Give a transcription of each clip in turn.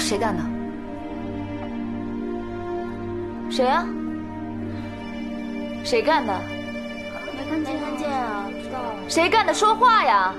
谁干的？ 谁呀？谁干的？ 没看见啊，不知道。 谁干的？说话呀！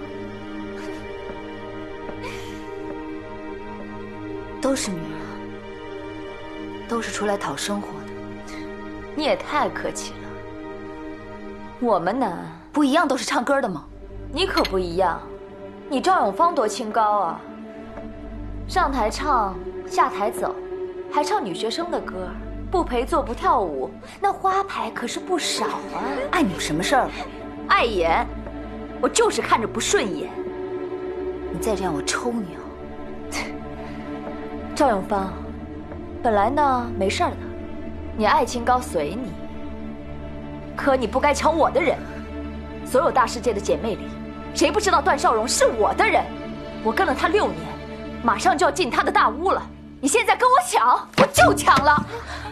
都是女人，都是出来讨生活的。 你也太客气了。我们呢， 不一样都是唱歌的吗？ 你可不一样。你赵永芳多清高啊！上台唱，下台走，还唱女学生的歌，不陪坐不跳舞，那花牌可是不少啊！ 碍你什么事儿了？ 碍眼，我就是看着不顺眼。 你再这样，我抽你啊！ 赵永芳，本来呢没事的，你爱清高随你。可你不该抢我的人。所有大世界的姐妹里，谁不知道段少荣是我的人？我跟了他6年，马上就要进他的大屋了。你现在跟我抢，我就抢了。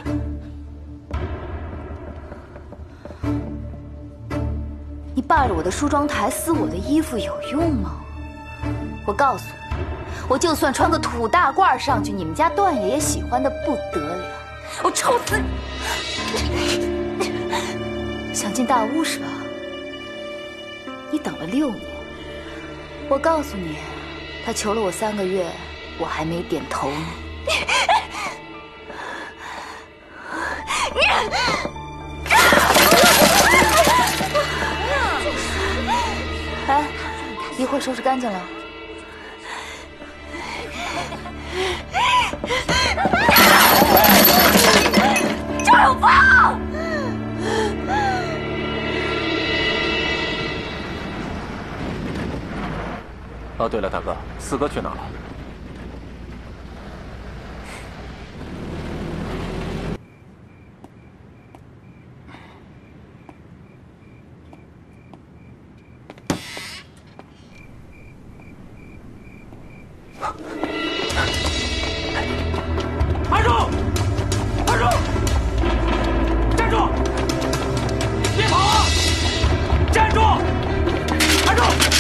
你霸着我的梳妆台撕我的衣服有用吗？我告诉你，我就算穿个土大褂上去，你们家段爷爷喜欢的不得了。我抽死你！想进大屋是吧？你等了6年。我告诉你，他求了我3个月，我还没点头呢。哎，一会儿收拾干净了。 赵永芳！ 哦，对了，大哥，四哥去哪儿了？ 二叔，二叔，站住！别跑啊！站住！二叔！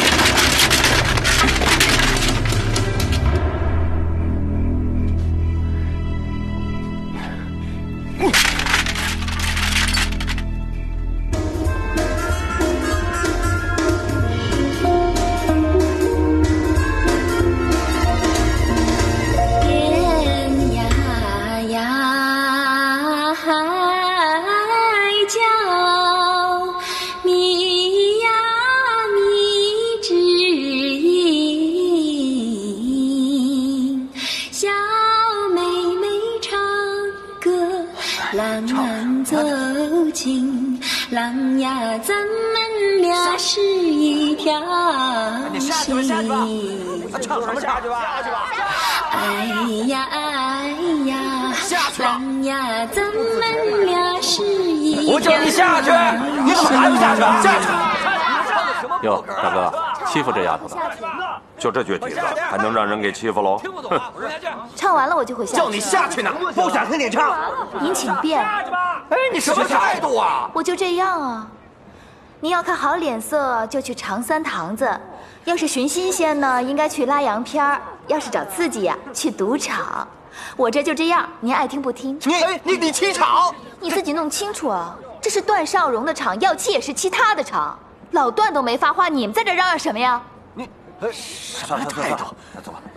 狼呀，咱们俩是一条心。 唱什么下去吧，下去吧。 哎呀哎呀，狼呀，咱们俩是一条心。 我叫你下去，你怎么还不下去？下去！ 哟，大哥，欺负这丫头的， 就这倔蹄子，还能让人给欺负喽？哼！ 唱完了我就回下去。 叫你下去呢，不想听你唱。 您请便。 哎，你什么态度啊？ 我就这样啊。您要看好脸色，就去长三堂子；要是寻新鲜呢，应该去拉洋片儿；要是找刺激呀，去赌场。我这就这样，您爱听不听。 你欺场！ 你自己弄清楚啊！这是段少荣的场，要气也是其他的场。老段都没发话，你们在这嚷嚷什么呀？ 你什么态度？走吧。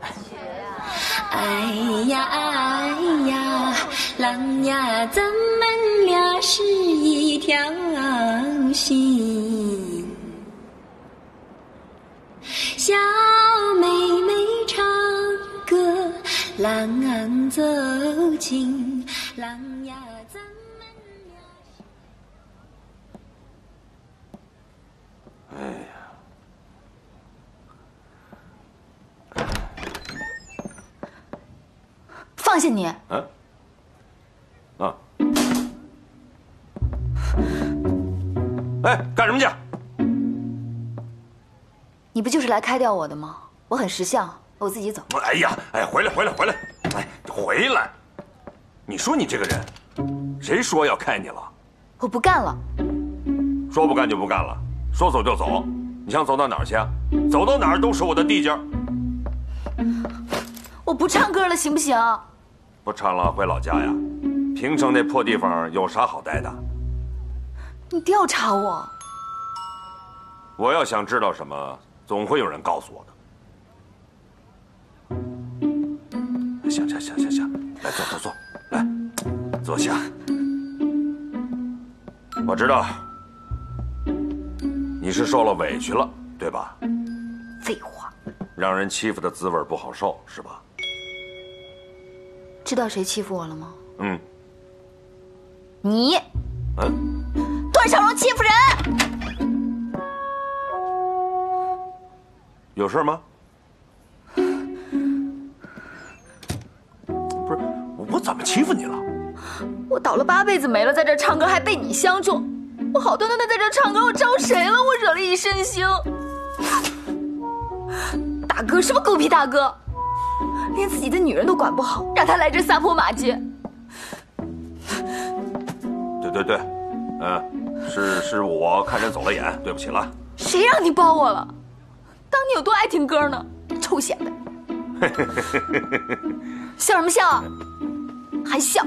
哎呀哎呀，狼呀，咱们俩是一条心。小妹妹唱歌，郎奏琴，狼呀，咱们俩。 哎呀！ 放下你！ 嗯。啊。哎，干什么去？ 你不就是来开掉我的吗？我很识相，我自己走。 哎呀，哎，回来！哎，回来！你说你这个人，谁说要开你了？ 我不干了。 说不干就不干了，说走就走。你想走到哪儿去啊？走到哪儿都是我的地界儿。 我不唱歌了，行不行？ 不唱了，回老家呀。平城那破地方有啥好待的？ 你调查我？ 我要想知道什么，总会有人告诉我的。行，来坐，来坐下。我知道你是受了委屈了，对吧？ 废话。 让人欺负的滋味不好受，是吧？ 知道谁欺负我了吗？ 嗯。 你。段少荣欺负人。 有事吗？不是，我怎么欺负你了？ 我倒了8辈子霉了，在这唱歌还被你相中，我好端端的在这唱歌，我招谁了？我惹了一身腥。大哥，什么狗屁大哥，连自己的女人都管不好，让他来这撒泼骂街。 对，是我看人走了眼，对不起了。 谁让你包我了？当你有多爱听歌呢？臭显摆！笑什么笑啊？还笑？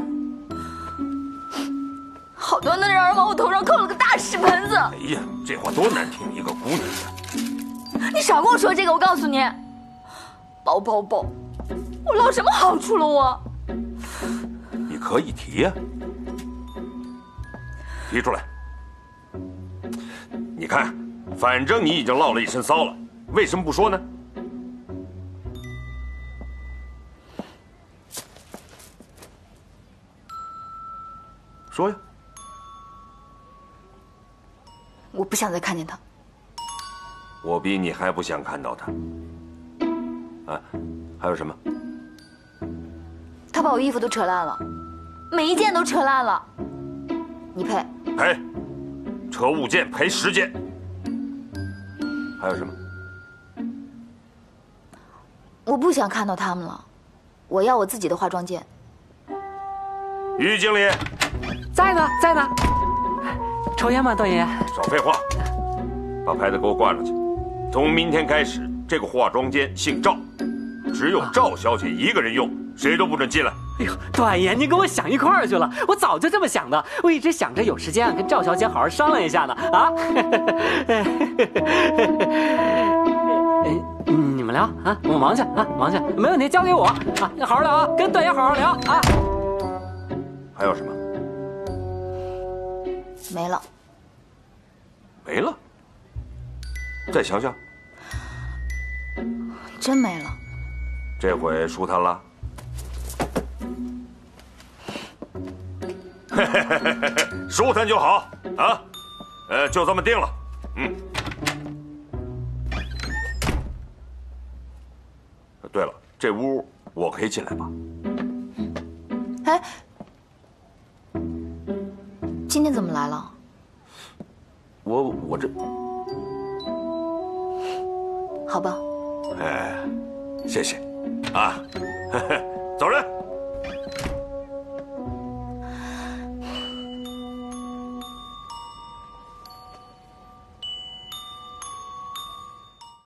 好端端让人往我头上扣了个大屎盆子！ 哎呀，这话多难听，一个姑娘的。 你少跟我说这个，我告诉你，包，我捞什么好处了我？ 你可以提呀，提出来。你看，反正你已经落了一身骚了，为什么不说呢？说呀。 我不想再看见他。 我比你还不想看到他。啊，还有什么？ 他把我衣服都扯烂了，每一件都扯烂了，你赔？ 赔，扯5件赔10件。还有什么？ 我不想看到他们了，我要我自己的化妆间。 于经理， 在呢。抽烟吗，段爷爷？ 少废话，把牌子给我挂上去。从明天开始，这个化妆间姓赵，只有赵小姐一个人用，谁都不准进来。 哎呦，段爷，您跟我想一块儿去了，我早就这么想的，我一直想着有时间跟赵小姐好好商量一下呢。啊，你们聊啊，我忙去啊，忙去，没问题，交给我啊，好好聊啊，跟段爷好好聊啊。 还有什么？ 没了。 没了？再想想。 真没了。 这回舒坦了？舒坦就好啊。就这么定了。对了，这屋我可以进来吧？ 哎，今天怎么来了？ 我这…… 好吧。 哎，谢谢，啊，走人。